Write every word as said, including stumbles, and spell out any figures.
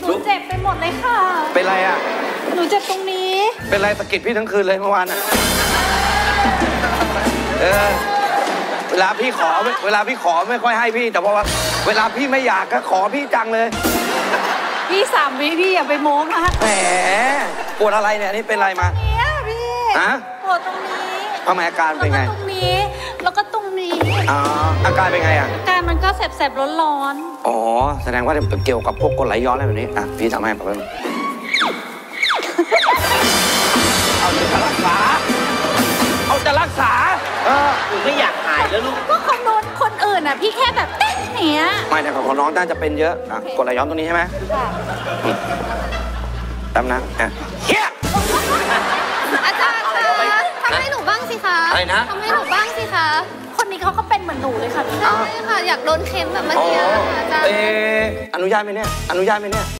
นูเจ็บไปหมดเลยค่ะเป็นไรอ่ะหนูเจ็บตรงนี้เป็นไรสะกิดพี่ทั้งคืนเลยเมื่อวานอ่ะเออเวลาพี่ขอเวลาพี่ขอไม่ค่อยให้พี่แต่ว่าเวลาพี่ไม่อยากก็ขอพี่จังเลยพี่สามวิพี่อย่าไปโม้นะแหมปวดอะไรเนี่ยนี่เป็นอะไรมาเนี่ยพี่ฮะปวดตรงนี้ทำไมอาการเป็นไงตรงนี้แล้วก็ตรงนี้อ๋ออาการเป็นไงอ่ะอาการมันก็แสบๆร้อนๆอ๋อแสดงว่าเกี่ยวกับพวกกรดไหลย้อนอะไรแบบนี้อ่ะพี่ทำให้แบบนี้เอาจะรักษาเอาจะรักษาเออหนูไม่อยากหายแล้วลูกก็คนโน้นคนอื่นอ่ะพี่แค่แบบเต้นเนี้ยไม่แต่ของน้องน่าจะเป็นเยอะอ่ะกรดไหลย้อนตรงนี้ใช่ไหมค่ะแป๊บนะอ่ะเฮียอาจารย์คะทำให้หนูบ้างสิคะอะไรนะทำให้หนูบ้างสิคะคนนี้เขาก็เป็นเหมือนหนูเลยค่ะพี่ใช่ค่ะอยากโดนเค้นแบบเมื่อกี้อาจารย์เอออนุญาตไหมเนี่ยอนุญาตไหมเนี่ย